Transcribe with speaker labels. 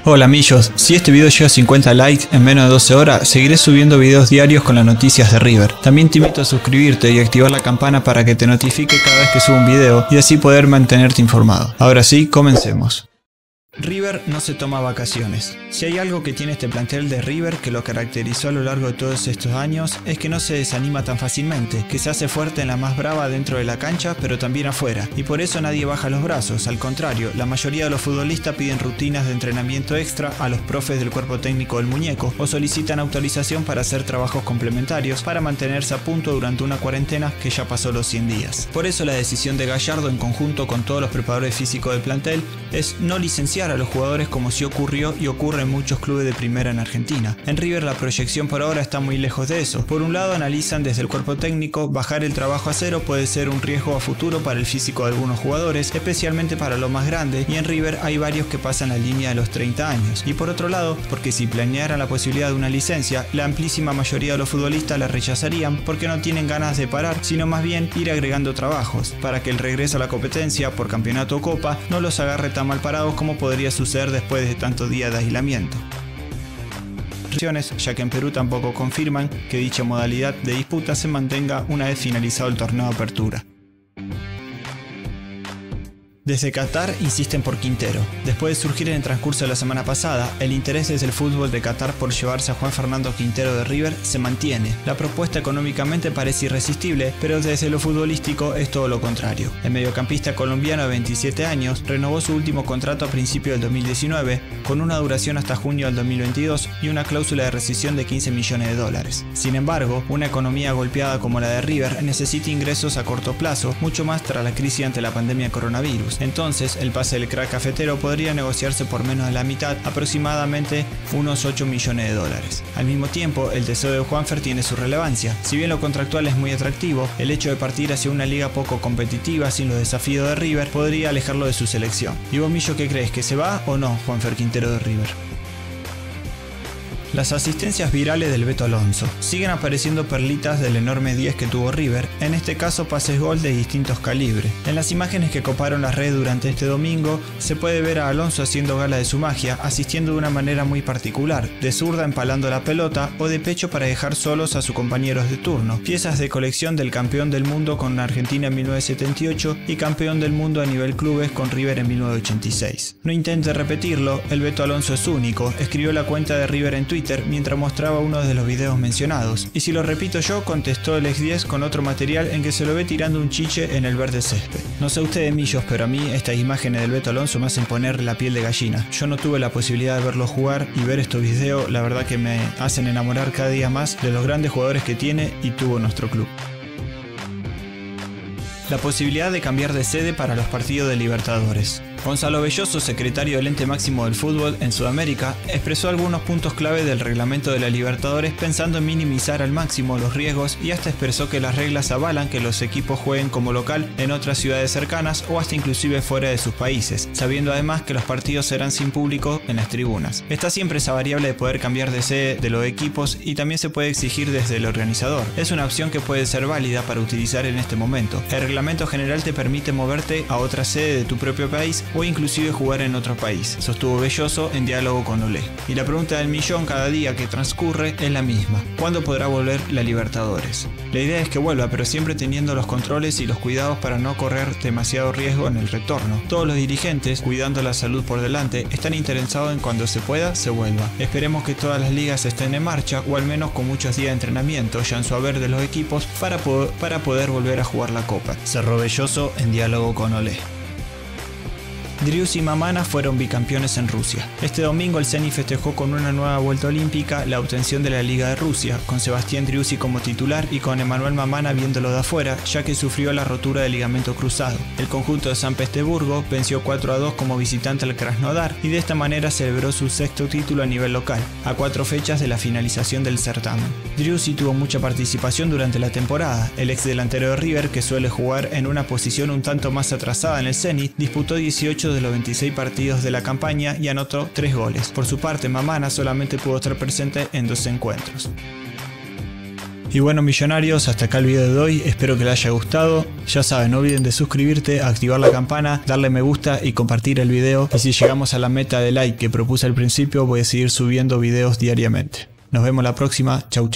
Speaker 1: Hola millos, si este video llega a 50 likes en menos de 12 horas, seguiré subiendo videos diarios con las noticias de River. También te invito a suscribirte y activar la campana para que te notifique cada vez que subo un video y así poder mantenerte informado. Ahora sí, comencemos. River no se toma vacaciones. Si hay algo que tiene este plantel de River que lo caracterizó a lo largo de todos estos años es que no se desanima tan fácilmente, que se hace fuerte en la más brava dentro de la cancha pero también afuera, y por eso nadie baja los brazos. Al contrario, la mayoría de los futbolistas piden rutinas de entrenamiento extra a los profes del cuerpo técnico del muñeco o solicitan autorización para hacer trabajos complementarios para mantenerse a punto durante una cuarentena que ya pasó los 100 días. Por eso la decisión de Gallardo en conjunto con todos los preparadores físicos del plantel es no licenciar a los jugadores como sí ocurrió y ocurre en muchos clubes de primera en Argentina. En River la proyección por ahora está muy lejos de eso. Por un lado analizan desde el cuerpo técnico, bajar el trabajo a cero puede ser un riesgo a futuro para el físico de algunos jugadores, especialmente para los más grandes, y en River hay varios que pasan la línea de los 30 años. Y por otro lado, porque si planearan la posibilidad de una licencia, la amplísima mayoría de los futbolistas la rechazarían porque no tienen ganas de parar, sino más bien ir agregando trabajos, para que el regreso a la competencia por campeonato o copa no los agarre tan mal parados como podría suceder después de tantos días de aislamiento. Ya que en Perú tampoco confirman que dicha modalidad de disputa se mantenga una vez finalizado el torneo de apertura. Desde Qatar insisten por Quintero. Después de surgir en el transcurso de la semana pasada, el interés desde el fútbol de Qatar por llevarse a Juan Fernando Quintero de River se mantiene. La propuesta económicamente parece irresistible, pero desde lo futbolístico es todo lo contrario. El mediocampista colombiano de 27 años renovó su último contrato a principios del 2019, con una duración hasta junio del 2022 y una cláusula de rescisión de $15 millones. Sin embargo, una economía golpeada como la de River necesita ingresos a corto plazo, mucho más tras la crisis ante la pandemia de coronavirus. Entonces, el pase del crack cafetero podría negociarse por menos de la mitad, aproximadamente unos $8 millones. Al mismo tiempo, el deseo de Juanfer tiene su relevancia. Si bien lo contractual es muy atractivo, el hecho de partir hacia una liga poco competitiva sin los desafíos de River podría alejarlo de su selección. ¿Y vos, Millo, qué crees? ¿Que se va o no Juanfer Quintero de River? Las asistencias virales del Beto Alonso. Siguen apareciendo perlitas del enorme 10 que tuvo River, en este caso pases gol de distintos calibres. En las imágenes que coparon las redes durante este domingo, se puede ver a Alonso haciendo gala de su magia, asistiendo de una manera muy particular, de zurda empalando la pelota o de pecho para dejar solos a sus compañeros de turno. Piezas de colección del campeón del mundo con Argentina en 1978 y campeón del mundo a nivel clubes con River en 1986. No intente repetirlo, el Beto Alonso es único, escribió la cuenta de River en Twitter mientras mostraba uno de los videos mencionados. Y si lo repito yo, contestó el ex 10 con otro material en que se lo ve tirando un chiche en el verde césped. No sé ustedes, millos, pero a mí estas imágenes del Beto Alonso me hacen poner la piel de gallina. Yo no tuve la posibilidad de verlo jugar y ver estos videos, la verdad que me hacen enamorar cada día más de los grandes jugadores que tiene y tuvo nuestro club. La posibilidad de cambiar de sede para los partidos de Libertadores. Gonzalo Belloso, secretario del ente máximo del fútbol en Sudamérica, expresó algunos puntos clave del reglamento de la Libertadores pensando en minimizar al máximo los riesgos y hasta expresó que las reglas avalan que los equipos jueguen como local en otras ciudades cercanas o hasta inclusive fuera de sus países, sabiendo además que los partidos serán sin público en las tribunas. Está siempre esa variable de poder cambiar de sede de los equipos y también se puede exigir desde el organizador. Es una opción que puede ser válida para utilizar en este momento. El reglamento general te permite moverte a otra sede de tu propio país o inclusive jugar en otro país, sostuvo Belloso en diálogo con Olé. Y la pregunta del millón cada día que transcurre es la misma: ¿cuándo podrá volver la Libertadores? La idea es que vuelva, pero siempre teniendo los controles y los cuidados para no correr demasiado riesgo en el retorno. Todos los dirigentes, cuidando la salud por delante, están interesados en cuando se pueda, se vuelva. Esperemos que todas las ligas estén en marcha, o al menos con muchos días de entrenamiento ya en su haber de los equipos para poder volver a jugar la Copa, cerró Belloso en diálogo con Olé. Driussi y Mamana fueron bicampeones en Rusia. Este domingo el Zenit festejó con una nueva vuelta olímpica la obtención de la Liga de Rusia, con Sebastián Driussi como titular y con Emanuel Mamana viéndolo de afuera, ya que sufrió la rotura del ligamento cruzado. El conjunto de San Petersburgo venció 4-2 como visitante al Krasnodar y de esta manera celebró su sexto título a nivel local, a 4 fechas de la finalización del certamen. Driussi tuvo mucha participación durante la temporada. El ex delantero de River, que suele jugar en una posición un tanto más atrasada en el Zenit, disputó 18 de los 26 partidos de la campaña y anotó 3 goles. Por su parte, Mamana solamente pudo estar presente en 2 encuentros. Y bueno, millonarios, hasta acá el video de hoy, espero que les haya gustado. Ya saben, no olviden de suscribirte, activar la campana, darle me gusta y compartir el video. Y si llegamos a la meta de like que propuse al principio, voy a seguir subiendo videos diariamente. Nos vemos la próxima, chau chau.